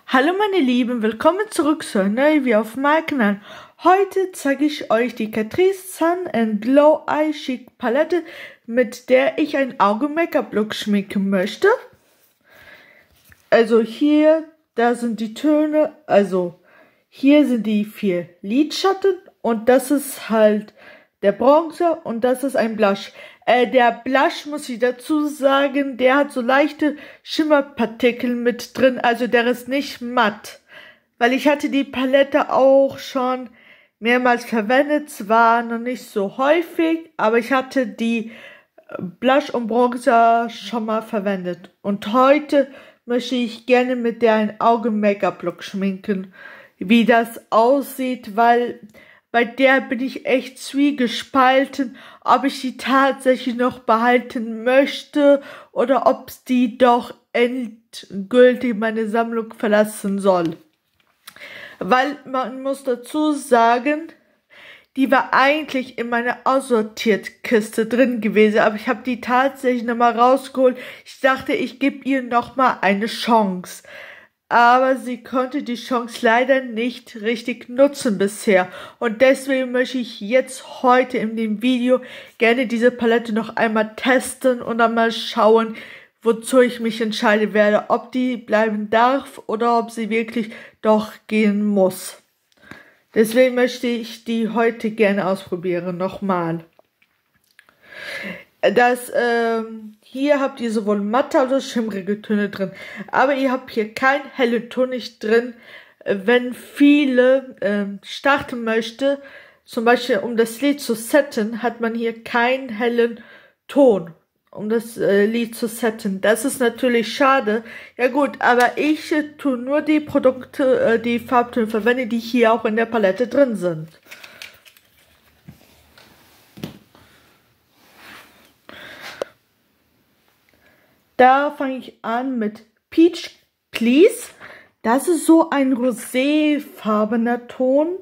Hallo meine Lieben, willkommen zurück zu einem neuen Video auf meinem Kanal. Heute zeige ich euch die Catrice Sun Glow Eye Chic Palette, mit der ich ein Augen-Make-up-Look schminken möchte. Also hier, da sind die Töne, also hier sind die 4 Lidschatten und das ist halt der Bronzer und das ist ein Blush. Der Blush, muss ich dazu sagen, der hat so leichte Schimmerpartikel mit drin, also der ist nicht matt. Weil ich hatte die Palette auch schon mehrmals verwendet, zwar noch nicht so häufig, aber ich hatte die Blush und Bronzer schon mal verwendet. Und heute möchte ich gerne mit der ein Augen-Make-up-Look schminken, wie das aussieht, weil bei der bin ich echt zwiegespalten, ob ich die tatsächlich noch behalten möchte oder ob die doch endgültig meine Sammlung verlassen soll. Weil man muss dazu sagen, die war eigentlich in meiner Aussortiert-Kiste drin gewesen, aber ich habe die tatsächlich nochmal rausgeholt. Ich dachte, ich gebe ihr nochmal eine Chance. Aber sie konnte die Chance leider nicht richtig nutzen bisher. Und deswegen möchte ich jetzt heute in dem Video gerne diese Palette noch einmal testen und dann mal schauen, wozu ich mich entscheiden werde. Ob die bleiben darf oder ob sie wirklich doch gehen muss. Deswegen möchte ich die heute gerne ausprobieren. Nochmal. Hier habt ihr sowohl matte als auch schimmrige Töne drin, aber ihr habt hier keinen hellen Ton nicht drin. Wenn viele starten möchte, zum Beispiel um das Lid zu setten, hat man hier keinen hellen Ton, um das Lid zu setten. Das ist natürlich schade. Ja gut, aber ich tue nur die Produkte, die Farbtöne verwende, die hier auch in der Palette drin sind. Da fange ich an mit Peach Please. Das ist so ein roséfarbener Ton.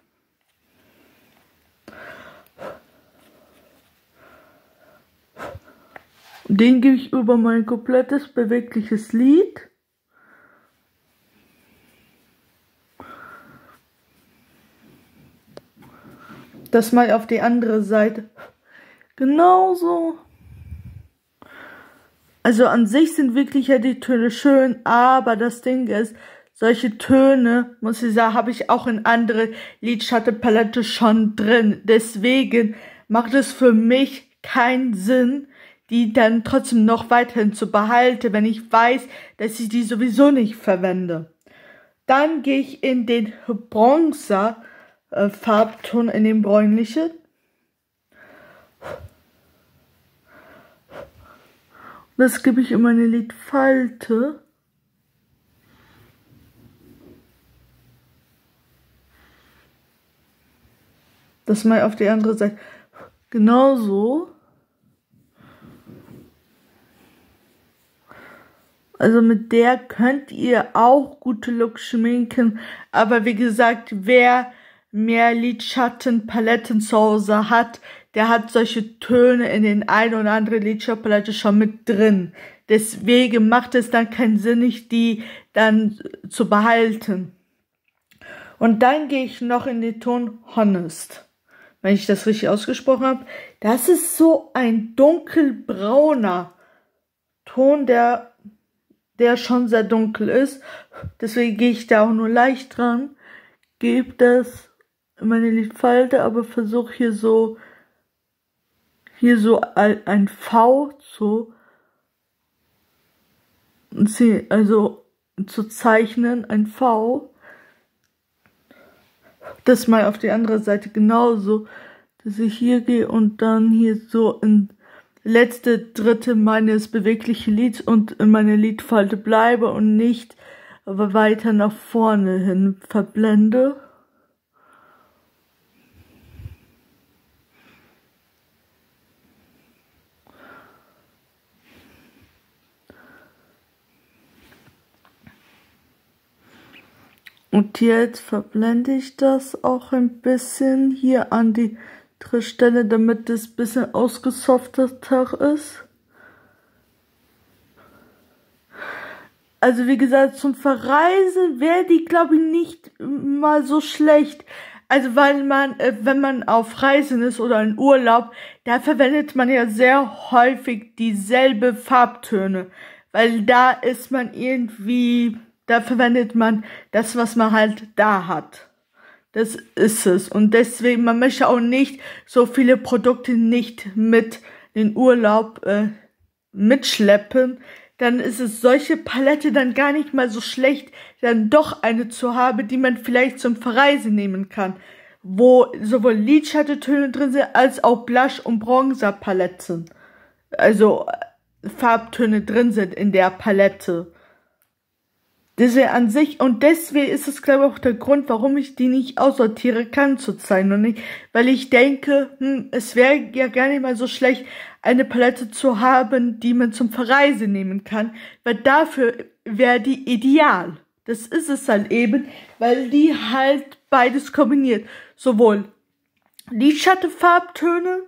Den gebe ich über mein komplettes bewegliches Lid. Das mal auf die andere Seite. Genauso. Also an sich sind wirklich ja die Töne schön, aber das Ding ist, solche Töne, muss ich sagen, habe ich auch in andere Lidschattenpalette schon drin. Deswegen macht es für mich keinen Sinn, die dann trotzdem noch weiterhin zu behalten, wenn ich weiß, dass ich die sowieso nicht verwende. Dann gehe ich in den Bronzer Farbton, in den bräunlichen. Das gebe ich in meine Lidfalte. Das mal auf die andere Seite. Genauso. Also mit der könnt ihr auch gute Looks schminken. Aber wie gesagt, wer mehr Lidschattenpaletten zu Hause hat, der hat solche Töne in den ein oder anderen Lidschattenpalette schon mit drin. Deswegen macht es dann keinen Sinn, nicht die dann zu behalten. Und dann gehe ich noch in den Ton Honest. Wenn ich das richtig ausgesprochen habe. Das ist so ein dunkelbrauner Ton, der schon sehr dunkel ist. Deswegen gehe ich da auch nur leicht dran. Gebe das in meine Lidfalte, aber versuche hier so ein V zu zeichnen, ein V. Das mal auf die andere Seite genauso, dass ich hier gehe und dann hier so in letzte Drittel meines beweglichen Lids und in meiner Lidfalte bleibe und nicht weiter nach vorne hin verblende. Und jetzt verblende ich das auch ein bisschen hier an die Stelle, damit es ein bisschen ausgesofteter ist. Also wie gesagt, zum Verreisen wäre die, glaube ich, nicht mal so schlecht. Also weil man, wenn man auf Reisen ist oder in Urlaub, da verwendet man ja sehr häufig dieselbe Farbtöne. Weil da ist man irgendwie, da verwendet man das, was man halt da hat. Das ist es. Und deswegen, man möchte auch nicht so viele Produkte nicht mit in den Urlaub mitschleppen. Dann ist es solche Palette dann gar nicht mal so schlecht, dann doch eine zu haben, die man vielleicht zum Verreisen nehmen kann. Wo sowohl Lidschattentöne drin sind, als auch Blush- und Bronzer-Paletten. Also Farbtöne drin sind in der Palette. Das wäre an sich, und deswegen ist es, glaube ich, auch der Grund, warum ich die nicht aussortiere kann zurzeit noch nicht. Weil ich denke, es wäre ja gar nicht mal so schlecht, eine Palette zu haben, die man zum Verreisen nehmen kann. Weil dafür wäre die ideal. Das ist es halt eben, weil die halt beides kombiniert. Sowohl Lidschattenfarbtöne,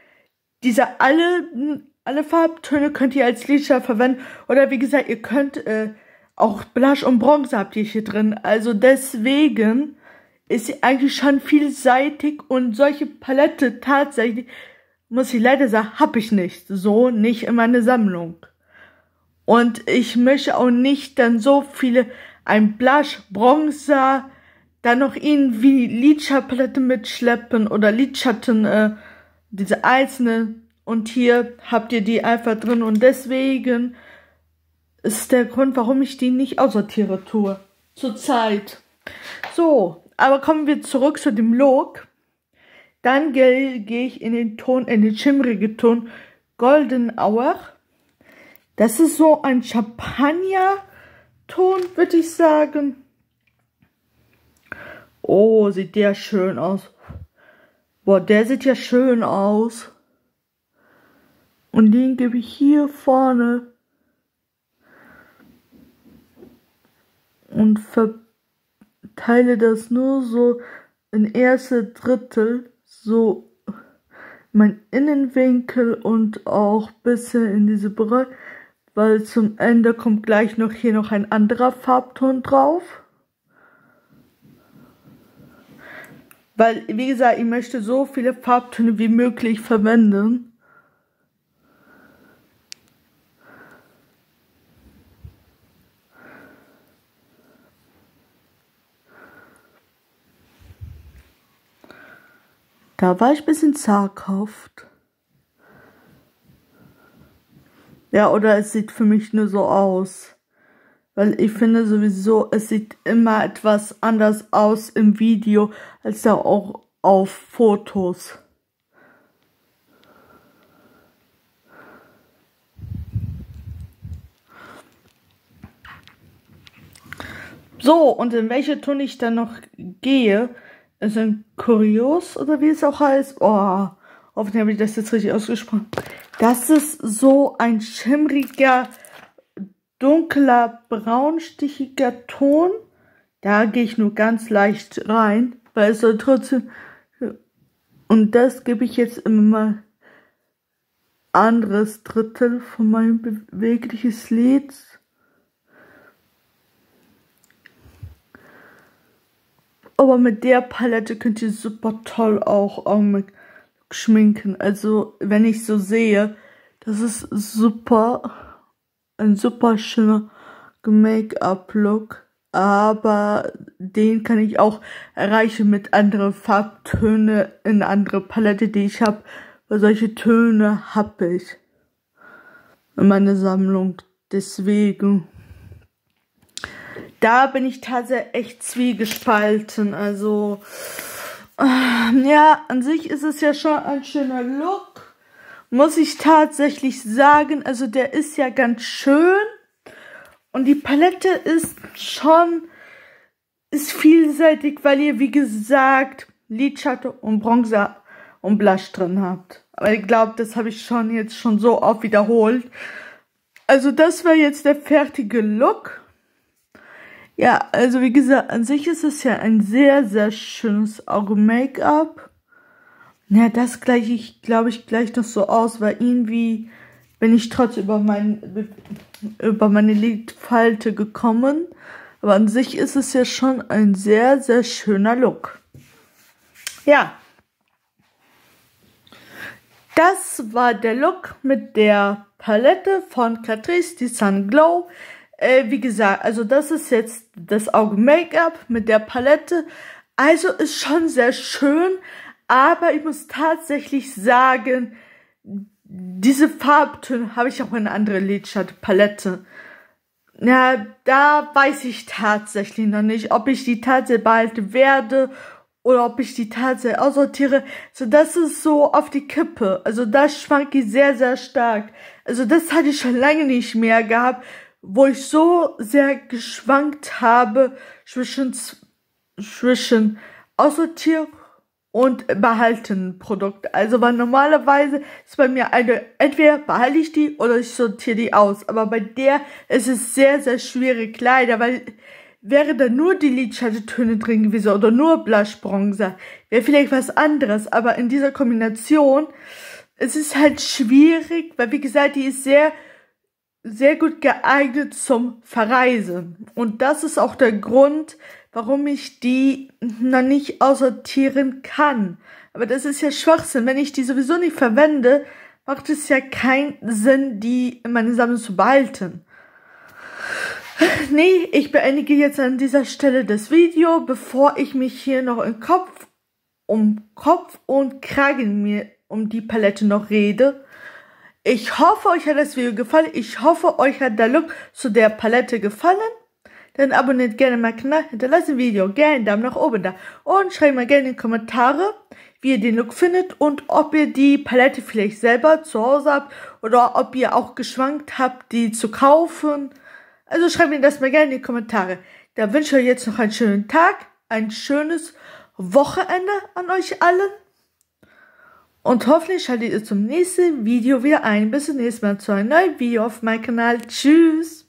alle Farbtöne könnt ihr als Lidschatten verwenden. Oder wie gesagt, ihr könnt auch Blush und Bronzer habt ihr hier drin. Also deswegen ist sie eigentlich schon vielseitig. Und solche Palette tatsächlich, muss ich leider sagen, habe ich nicht. So nicht in meiner Sammlung. Und ich möchte auch nicht dann so viele, ein Blush, Bronzer, dann noch irgendwie Lidschattenpalette mitschleppen oder Lidschatten, diese einzelnen. Und hier habt ihr die einfach drin. Und deswegen ist der Grund, warum ich die nicht aussortiere tue. Zurzeit. So, aber kommen wir zurück zu dem Look. Dann gehe ich in den schimmrigen Ton Golden Hour. Das ist so ein Champagner-Ton, würde ich sagen. Oh, sieht der schön aus. Boah, der sieht ja schön aus. Und den gebe ich hier vorne. Und verteile das nur so in erste Drittel, so mein Innenwinkel und auch bisschen in diese Bereich, weil zum Ende kommt gleich noch hier noch ein anderer Farbton drauf. Weil, wie gesagt, ich möchte so viele Farbtöne wie möglich verwenden. Da war ich ein bisschen zaghaft. Ja, oder es sieht für mich nur so aus. Weil ich finde sowieso, es sieht immer etwas anders aus im Video, als da auch auf Fotos. So, und in welche Ton ich dann noch gehe, ist ein Kurios, oder wie es auch heißt. Oh, hoffentlich habe ich das jetzt richtig ausgesprochen. Das ist so ein schimmriger, dunkler, braunstichiger Ton. Da gehe ich nur ganz leicht rein, weil es soll trotzdem... Und das gebe ich jetzt immer mal anderes Drittel von meinem bewegliches Lid. Aber mit der Palette könnt ihr super toll auch schminken. Also, wenn ich so sehe, das ist super, ein super schöner Make-up-Look. Aber den kann ich auch erreichen mit anderen Farbtönen in andere Palette, die ich habe. Weil solche Töne habe ich in meiner Sammlung. Deswegen... Da bin ich tatsächlich echt zwiegespalten. Also, ja, an sich ist es ja schon ein schöner Look. Muss ich tatsächlich sagen. Also, der ist ja ganz schön. Und die Palette ist vielseitig, weil ihr, wie gesagt, Lidschatten und Bronzer und Blush drin habt. Aber ich glaube, das habe ich jetzt schon so oft wiederholt. Also, das war jetzt der fertige Look. Ja, also wie gesagt, an sich ist es ja ein sehr, sehr schönes Augen-Make-up. Ja, das gleiche ich, glaube ich, gleich noch so aus, weil irgendwie, bin ich trotzdem über meine Lidfalte gekommen. Aber an sich ist es ja schon ein sehr, sehr schöner Look. Ja. Das war der Look mit der Palette von Catrice, die Sun Glow. Wie gesagt, also das ist jetzt das Augen-Make-up mit der Palette. Also ist schon sehr schön, aber ich muss tatsächlich sagen, diese Farbtöne habe ich auch in eine andere Lidschatten-Palette. Ja, da weiß ich tatsächlich noch nicht, ob ich die tatsächlich behalten werde oder ob ich die tatsächlich aussortiere. So, das ist so auf die Kippe. Also da schwanke ich sehr, sehr stark. Also das hatte ich schon lange nicht mehr gehabt, wo ich so sehr geschwankt habe zwischen aussortieren und behalten Produkt. Also weil normalerweise ist bei mir entweder behalte ich die oder ich sortiere die aus. Aber bei der ist es sehr, sehr schwierig leider, weil wäre da nur die Lidschattentöne drin gewesen oder nur Blush Bronzer, wäre vielleicht was anderes. Aber in dieser Kombination es ist halt schwierig, weil wie gesagt, die ist sehr, sehr gut geeignet zum Verreisen. Und das ist auch der Grund, warum ich die noch nicht aussortieren kann. Aber das ist ja Schwachsinn. Wenn ich die sowieso nicht verwende, macht es ja keinen Sinn, die in meine Sammlung zu behalten. Nee, ich beendige jetzt an dieser Stelle das Video, bevor ich mich hier noch um Kopf und Kragen mir um die Palette noch rede. Ich hoffe, euch hat das Video gefallen. Ich hoffe, euch hat der Look zu der Palette gefallen. Dann abonniert gerne meinen Kanal, hinterlasst dem Video gerne einen Daumen nach oben da und schreibt mal gerne in die Kommentare, wie ihr den Look findet und ob ihr die Palette vielleicht selber zu Hause habt oder ob ihr auch geschwankt habt, die zu kaufen. Also schreibt mir das mal gerne in die Kommentare. Da wünsche ich euch jetzt noch einen schönen Tag, ein schönes Wochenende an euch allen und hoffentlich schaltet ihr zum nächsten Video wieder ein. Bis zum nächsten Mal zu einem neuen Video auf meinem Kanal. Tschüss!